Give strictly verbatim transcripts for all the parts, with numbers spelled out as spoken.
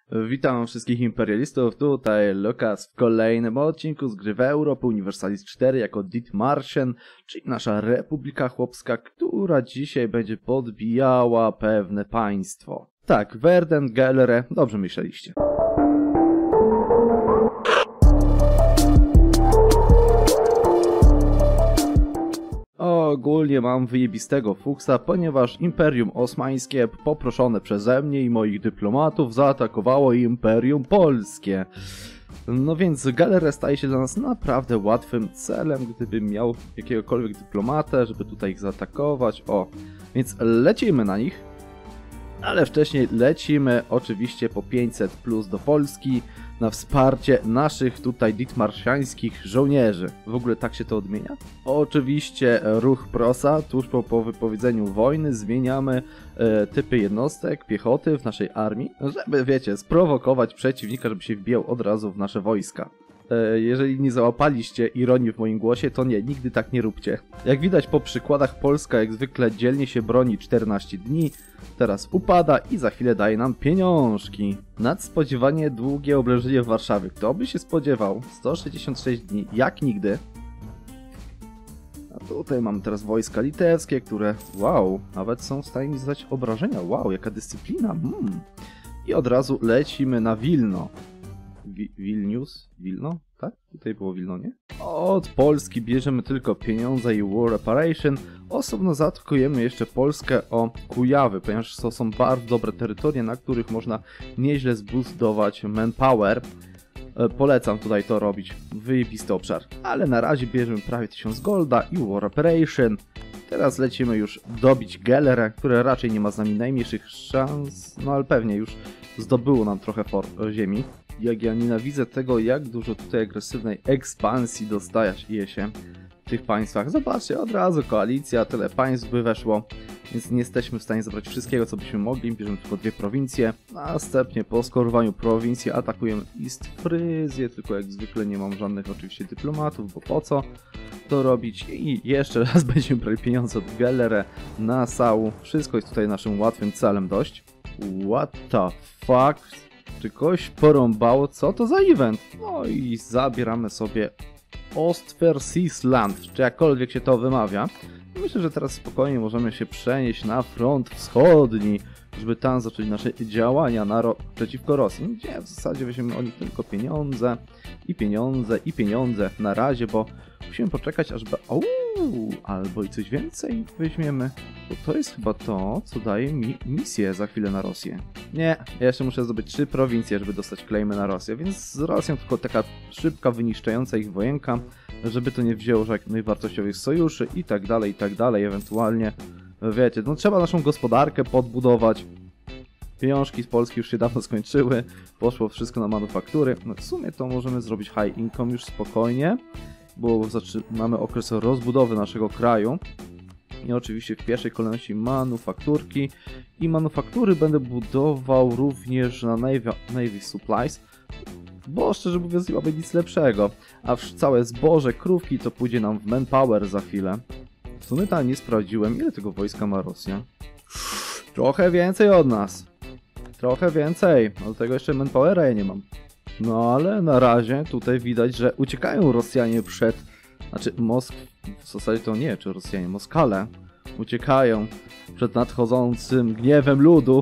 Witam wszystkich imperialistów, tutaj Lukas w kolejnym odcinku z gry w Europę Universalis cztery jako Dithmarschen, czyli nasza Republika Chłopska, która dzisiaj będzie podbijała pewne państwo. Tak, Werden, Gelre, dobrze myśleliście. Ogólnie mam wyjebistego fuksa, ponieważ Imperium Osmańskie, poproszone przeze mnie i moich dyplomatów, zaatakowało Imperium Polskie. No więc Gelre staje się dla nas naprawdę łatwym celem, gdybym miał jakiegokolwiek dyplomatę, żeby tutaj ich zaatakować. O, więc lecimy na nich. Ale wcześniej lecimy oczywiście po pięćset plus do Polski na wsparcie naszych tutaj dithmarszańskich żołnierzy. W ogóle tak się to odmienia? Oczywiście ruch prosa, tuż po, po wypowiedzeniu wojny zmieniamy e, typy jednostek, piechoty w naszej armii, żeby, wiecie, sprowokować przeciwnika, żeby się wbijał od razu w nasze wojska. E, jeżeli nie załapaliście ironii w moim głosie, to nie, nigdy tak nie róbcie. Jak widać po przykładach, Polska jak zwykle dzielnie się broni czternaście dni, teraz upada i za chwilę daje nam pieniążki. Nadspodziewanie długie oblężenie Warszawy. Kto by się spodziewał? sto sześćdziesiąt sześć dni, jak nigdy. A tutaj mamy teraz wojska litewskie, które, wow, nawet są w stanie mi zadać obrażenia. Wow, jaka dyscyplina. Hmm. I od razu lecimy na Wilno. Wi Wilnius? Wilno? Tak? Tutaj było Wilno, nie? Od Polski bierzemy tylko pieniądze i war reparation. Osobno zaatakujemy jeszcze Polskę o Kujawy, ponieważ to są bardzo dobre terytoria, na których można nieźle zbudować manpower. E, polecam tutaj to robić. Wyjebisty obszar. Ale na razie bierzemy prawie tysiąc golda i war reparation. Teraz lecimy już dobić Gelre, które raczej nie ma z nami najmniejszych szans, no ale pewnie już zdobyło nam trochę for ziemi. Jak ja nienawidzę tego, jak dużo tutaj agresywnej ekspansji dostaje się w tych państwach. Zobaczcie, od razu koalicja, tyle państw by weszło, więc nie jesteśmy w stanie zabrać wszystkiego, co byśmy mogli. Bierzemy tylko dwie prowincje. Następnie po skorowaniu prowincji atakujemy Istfryzję, tylko jak zwykle nie mam żadnych oczywiście dyplomatów, bo po co to robić. I jeszcze raz będziemy brali pieniądze od Gelre, Nassau. Wszystko jest tutaj naszym łatwym celem dość. What the fuck? Czy kogoś porąbało? Co to za event? No i zabieramy sobie Ostfriesland, czy jakkolwiek się to wymawia. I myślę, że teraz spokojnie możemy się przenieść na front wschodni, żeby tam zacząć nasze działania na ro przeciwko Rosji, gdzie w zasadzie weźmiemy od nich tylko pieniądze i pieniądze i pieniądze na razie, bo musimy poczekać, aż be... Ouu, albo i coś więcej weźmiemy, bo to jest chyba to, co daje mi misję za chwilę na Rosję. Nie, ja jeszcze muszę zdobyć trzy prowincje, żeby dostać klejmy na Rosję, więc z Rosją tylko taka szybka, wyniszczająca ich wojenka, żeby to nie wzięło żadnych najwartościowych sojuszy i tak dalej, i tak dalej, ewentualnie, wiecie, no trzeba naszą gospodarkę podbudować. Pieniążki z Polski już się dawno skończyły, poszło wszystko na manufaktury. No w sumie to możemy zrobić high income już spokojnie, bo mamy okres rozbudowy naszego kraju. I oczywiście w pierwszej kolejności manufakturki. I manufaktury będę budował również na Navy, Navy Supplies, bo szczerze mówiąc nie mamy nic lepszego. A całe zboże, krówki to pójdzie nam w manpower za chwilę. W sumie tam nie sprawdziłem, ile tego wojska ma Rosja. Trochę więcej od nas. Trochę więcej. No do tego jeszcze manpowera ja nie mam. No ale na razie tutaj widać, że uciekają Rosjanie przed... Znaczy Mosk... W zasadzie to nie, czy Rosjanie, Moskale uciekają przed nadchodzącym gniewem ludu.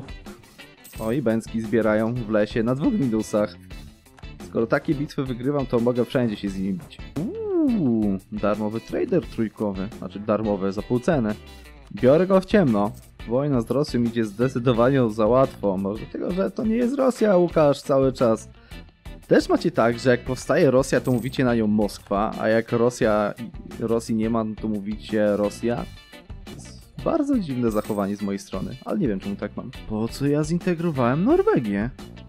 O i bęcki zbierają w lesie na dwóch minusach. Skoro takie bitwy wygrywam, to mogę wszędzie się z nimi bić. Uuu, darmowy trader trójkowy. Znaczy darmowe za pół ceny. Biorę go w ciemno. Wojna z Rosją idzie zdecydowanie za łatwo. Może dlatego, że to nie jest Rosja, Łukasz, cały czas. Też macie tak, że jak powstaje Rosja, to mówicie na nią Moskwa, a jak Rosja, Rosji nie ma, to mówicie Rosja. Bardzo dziwne zachowanie z mojej strony, ale nie wiem czemu tak mam. Po co ja zintegrowałem Norwegię?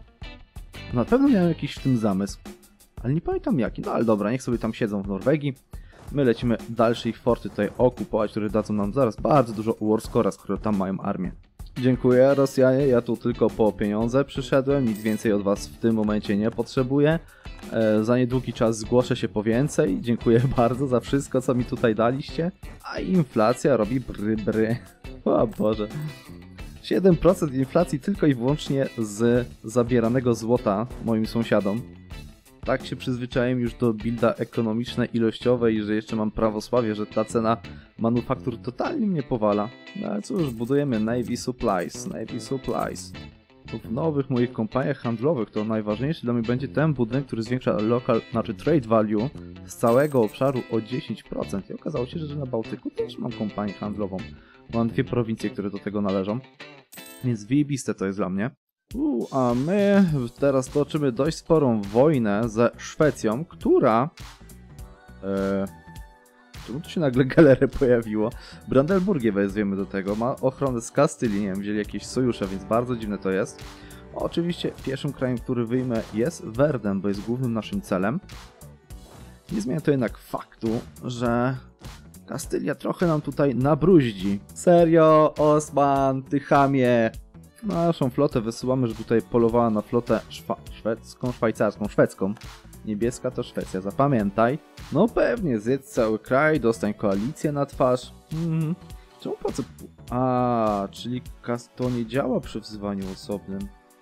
Na pewno miałem jakiś w tym zamysł, ale nie pamiętam jaki. No ale dobra, niech sobie tam siedzą w Norwegii. My lecimy dalsze ich forty tutaj okupować, które dadzą nam zaraz bardzo dużo warscora, skoro tam mają armię. Dziękuję Rosjanie, ja tu tylko po pieniądze przyszedłem, nic więcej od was w tym momencie nie potrzebuję. E, za niedługi czas zgłoszę się po więcej, dziękuję bardzo za wszystko, co mi tutaj daliście. A inflacja robi bry bry. O Boże. siedem procent inflacji tylko i wyłącznie z zabieranego złota moim sąsiadom. Tak się przyzwyczaiłem już do builda ekonomiczno-ilościowej, że jeszcze mam prawosławie, że ta cena manufaktur totalnie mnie powala. No ale cóż, budujemy Navy Supplies, Navy Supplies. W nowych moich kompaniach handlowych to najważniejszy dla mnie będzie ten budynek, który zwiększa local, znaczy trade value z całego obszaru o dziesięć procent. I okazało się, że na Bałtyku też mam kompanię handlową. Mam dwie prowincje, które do tego należą. Więc wyjebiste to jest dla mnie. U, a my teraz toczymy dość sporą wojnę ze Szwecją, która... E, czemu tu się nagle galerie pojawiło? Brandenburgię wezwiemy do tego, ma ochronę z Kastylii, nie wiem, wzięli jakieś sojusze, więc bardzo dziwne to jest. Oczywiście pierwszym krajem, który wyjmę jest Werden, bo jest głównym naszym celem. Nie zmienia to jednak faktu, że Kastylia trochę nam tutaj nabruździ. Serio, Osman, ty chamie! Naszą flotę wysyłamy, żeby tutaj polowała na flotę szwa szwedzką, szwajcarską, szwedzką. Niebieska to Szwecja, zapamiętaj. No pewnie, zjedz cały kraj, dostań koalicję na twarz. Mhm. Czemu po co? A, czyli to nie działa przy wzywaniu osobnym.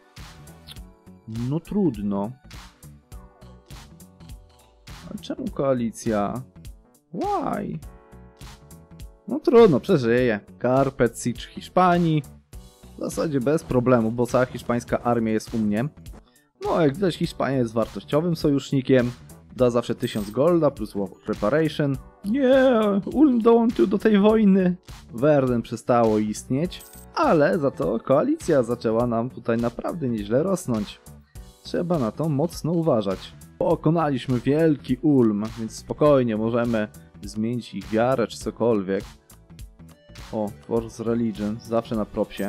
No trudno. A czemu koalicja? Why? No trudno, przeżyję. Carpet Siege Hiszpanii. W zasadzie bez problemu, bo cała hiszpańska armia jest u mnie. No jak widać, Hiszpania jest wartościowym sojusznikiem. Da zawsze tysiąc golda plus war reparation. Nie, Ulm dołączył do tej wojny. Werden przestało istnieć, ale za to koalicja zaczęła nam tutaj naprawdę nieźle rosnąć. Trzeba na to mocno uważać. Pokonaliśmy wielki Ulm, więc spokojnie możemy zmienić ich wiarę czy cokolwiek. O, Force Religion, zawsze na propsie.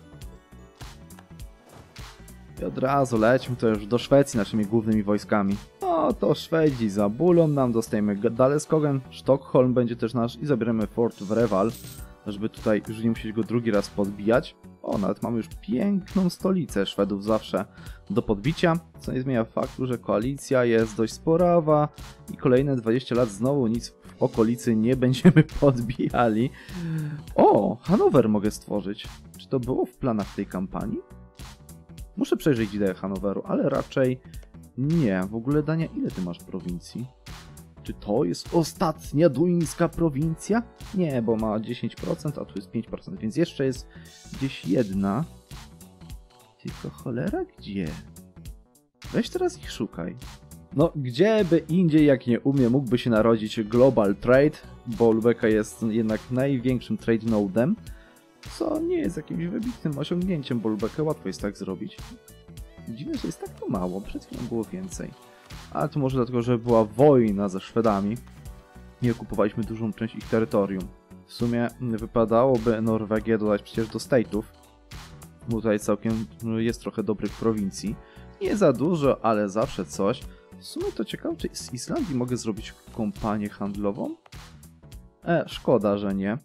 I od razu lećmy to już do Szwecji naszymi głównymi wojskami. No to Szwedzi zabulą nam, dostajemy Daleskogen, Sztokholm będzie też nasz i zabieramy Fort w Reval, żeby tutaj już nie musieć go drugi raz podbijać. O, nawet mamy już piękną stolicę Szwedów zawsze do podbicia, co nie zmienia faktu, że koalicja jest dość sporawa i kolejne dwadzieścia lat znowu nic w okolicy nie będziemy podbijali. O, Hanower mogę stworzyć. Czy to było w planach tej kampanii? Muszę przejrzeć ideę Hanoweru, ale raczej nie. W ogóle, Dania, ile ty masz prowincji? Czy to jest ostatnia duńska prowincja? Nie, bo ma dziesięć procent, a tu jest pięć procent, więc jeszcze jest gdzieś jedna. Tylko cholera gdzie? Weź teraz ich szukaj. No, gdzie by indziej jak nie u mnie mógłby się narodzić Global Trade, bo Lubeka jest jednak największym trade nodem, co nie jest jakimś wybitnym osiągnięciem, bo Lubekę łatwo jest tak zrobić. Dziwne, że jest tak to mało, przed chwilą było więcej. Ale to może dlatego, że była wojna ze Szwedami i okupowaliśmy dużą część ich terytorium. W sumie wypadałoby Norwegię dodać przecież do state'ów, bo tutaj całkiem jest trochę dobrych prowincji. Nie za dużo, ale zawsze coś. W sumie to ciekawe, czy z Islandii mogę zrobić kompanię handlową? E, szkoda, że nie.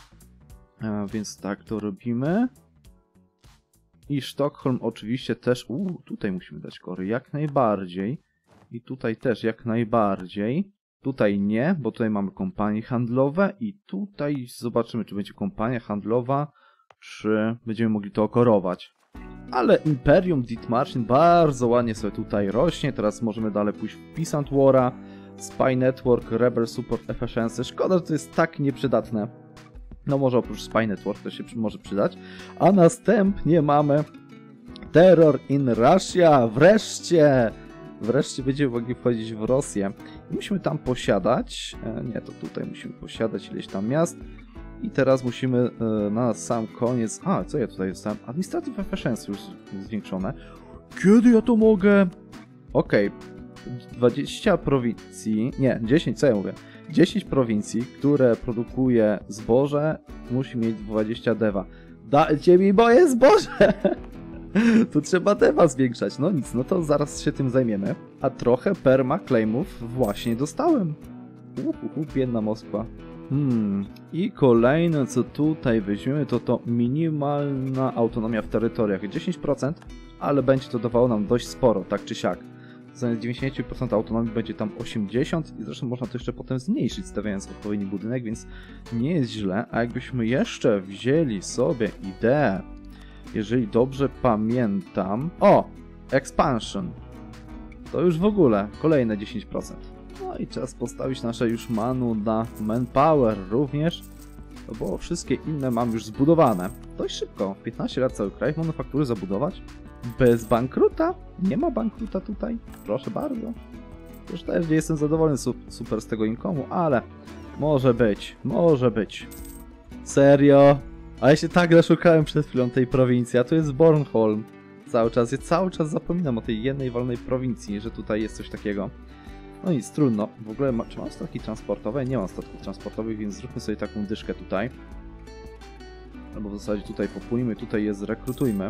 E, więc tak to robimy. I Sztokholm oczywiście też... Uuu, tutaj musimy dać kory, jak najbardziej. I tutaj też jak najbardziej. Tutaj nie, bo tutaj mamy kompanie handlowe i tutaj zobaczymy, czy będzie kompania handlowa, czy będziemy mogli to okorować. Ale Imperium Dithmarschen bardzo ładnie sobie tutaj rośnie. Teraz możemy dalej pójść w Peasant War'a, Spy Network, Rebel Support Efficiency. Szkoda, że to jest tak nieprzydatne. No może oprócz Spy Network to się może przydać. A następnie mamy Terror in Russia. Wreszcie! Wreszcie będziemy mogli wchodzić w Rosję. I musimy tam posiadać... E, nie, to tutaj musimy posiadać ileś tam miast. I teraz musimy e, na sam koniec... A, co ja tutaj dostałem? Administrative Efficiency już zwiększone. Kiedy ja to mogę? Okej. Okay. dwadzieścia prowincji... Nie, dziesięć, co ja mówię? dziesięć prowincji, które produkuje zboże, musi mieć dwadzieścia dewa. Dajcie mi moje zboże! Tu trzeba dewa zwiększać. No nic, no to zaraz się tym zajmiemy. A trochę perma claimów właśnie dostałem. Uhuhu, biedna Moskwa. Hmm. I kolejne, co tutaj weźmiemy, to to minimalna autonomia w terytoriach. dziesięć procent, ale będzie to dawało nam dość sporo, tak czy siak. Zamiast dziewięćdziesiąt procent autonomii będzie tam osiemdziesiąt procent i zresztą można to jeszcze potem zmniejszyć, stawiając odpowiedni budynek, więc nie jest źle. A jakbyśmy jeszcze wzięli sobie ideę jeżeli dobrze pamiętam... O! Expansion. To już w ogóle kolejne dziesięć procent. No i czas postawić nasze już manu na manpower również, bo wszystkie inne mam już zbudowane. Dość szybko, w piętnaście lat cały kraj manufaktury zabudować. Bez bankruta? Nie ma bankruta tutaj? Proszę bardzo. Już też nie jestem zadowolony super z tego inkomu, ale może być, może być. Serio? A ja się tak naszukałem przed chwilą tej prowincji, a tu jest Bornholm. Cały czas, ja cały czas zapominam o tej jednej wolnej prowincji, że tutaj jest coś takiego. No nic, trudno. W ogóle, ma, czy mam statki transportowe? Nie mam statków transportowych, więc zróbmy sobie taką dyszkę tutaj. Albo w zasadzie tutaj popłyńmy, tutaj je zrekrutujmy.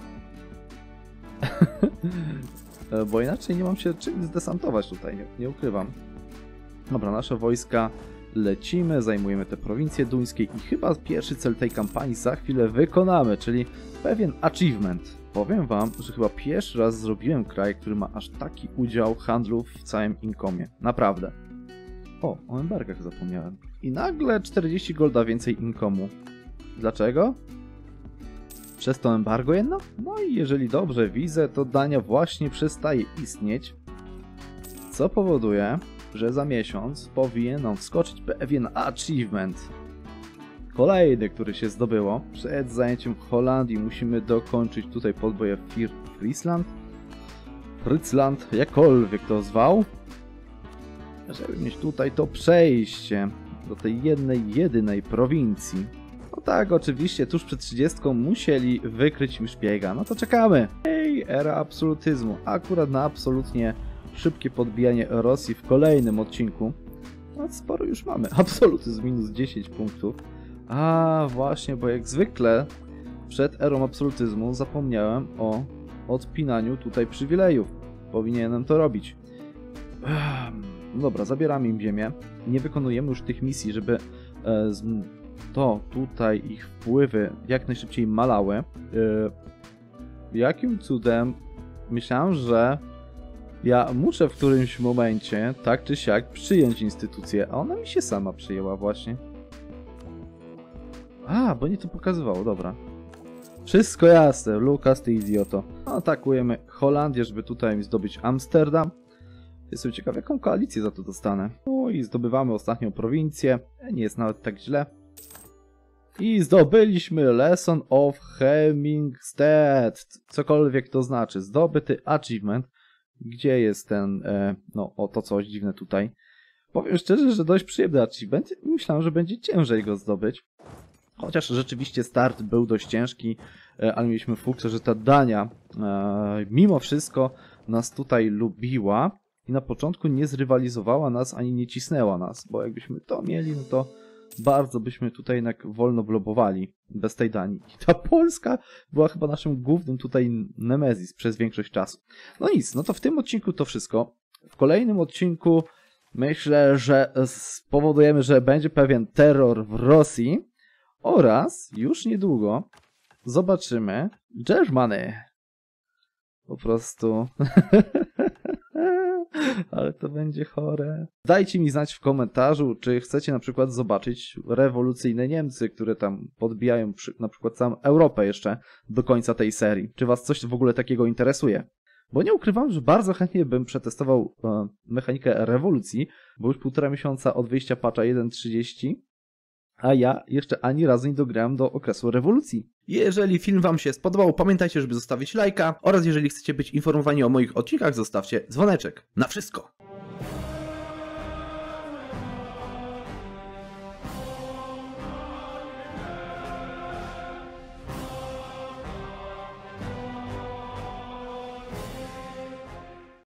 Bo inaczej nie mam się czym zdesantować tutaj, nie, nie ukrywam. Dobra, nasze wojska lecimy, zajmujemy te prowincje duńskie i chyba pierwszy cel tej kampanii za chwilę wykonamy, czyli pewien achievement. Powiem wam, że chyba pierwszy raz zrobiłem kraj, który ma aż taki udział handlu w całym inkomie. Naprawdę. O, o embargach zapomniałem. I nagle czterdzieści golda więcej inkomu. Dlaczego? Przez to embargo jedno? No i jeżeli dobrze widzę, to Dania właśnie przestaje istnieć. Co powoduje, że za miesiąc powinien nam wskoczyć pewien achievement. Kolejny, który się zdobyło. Przed zajęciem Holandii musimy dokończyć tutaj podboje w Friesland. Friesland, jakkolwiek to zwał. Żeby mieć tutaj to przejście do tej jednej, jedynej prowincji. No tak, oczywiście, tuż przed trzydziestką musieli wykryć mi szpiega. No to czekamy. Ej, era absolutyzmu. Akurat na absolutnie szybkie podbijanie Rosji w kolejnym odcinku. No sporo już mamy. Absolutyzm minus dziesięć punktów. A właśnie, bo jak zwykle przed erą absolutyzmu zapomniałem o odpinaniu tutaj przywilejów. Powinienem to robić. No dobra, zabieramy im ziemię. Nie wykonujemy już tych misji, żeby e, z, to tutaj ich wpływy jak najszybciej malały. E, jakim cudem myślałem, że ja muszę w którymś momencie, tak czy siak, przyjąć instytucję, a ona mi się sama przyjęła właśnie. A, bo nie to pokazywało, dobra. Wszystko jasne, Lukas, ty idioto. Atakujemy Holandię, żeby tutaj zdobyć Amsterdam. Jestem ciekaw, jaką koalicję za to dostanę. No i zdobywamy ostatnią prowincję. Nie jest nawet tak źle. I zdobyliśmy Lesson of Hemingstead. Cokolwiek to znaczy. Zdobyty achievement. Gdzie jest ten, e, no o to coś dziwne tutaj. Powiem szczerze, że dość przyjemny achievement. Myślałem, że będzie ciężej go zdobyć. Chociaż rzeczywiście start był dość ciężki, ale mieliśmy fuksę, że ta Dania e, mimo wszystko nas tutaj lubiła i na początku nie zrywalizowała nas, ani nie cisnęła nas, bo jakbyśmy to mieli, no to bardzo byśmy tutaj jednak wolno blobowali bez tej Danii. I ta Polska była chyba naszym głównym tutaj nemezis przez większość czasu. No nic, no to w tym odcinku to wszystko. W kolejnym odcinku myślę, że spowodujemy, że będzie pewien terror w Rosji. Oraz już niedługo zobaczymy Germany. Po prostu. Ale to będzie chore. Dajcie mi znać w komentarzu, czy chcecie na przykład zobaczyć rewolucyjne Niemcy, które tam podbijają przy, na przykład całą Europę jeszcze do końca tej serii. Czy was coś w ogóle takiego interesuje? Bo nie ukrywam, że bardzo chętnie bym przetestował e, mechanikę rewolucji, bo już półtora miesiąca od wyjścia patcha jeden trzydzieści. A ja jeszcze ani razu nie dograłem do okresu rewolucji. Jeżeli film wam się spodobał, pamiętajcie, żeby zostawić lajka oraz jeżeli chcecie być informowani o moich odcinkach, zostawcie dzwoneczek. Na wszystko!